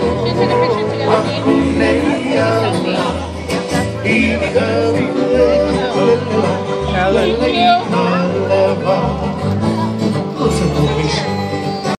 Should we take a picture together, please? Selfie.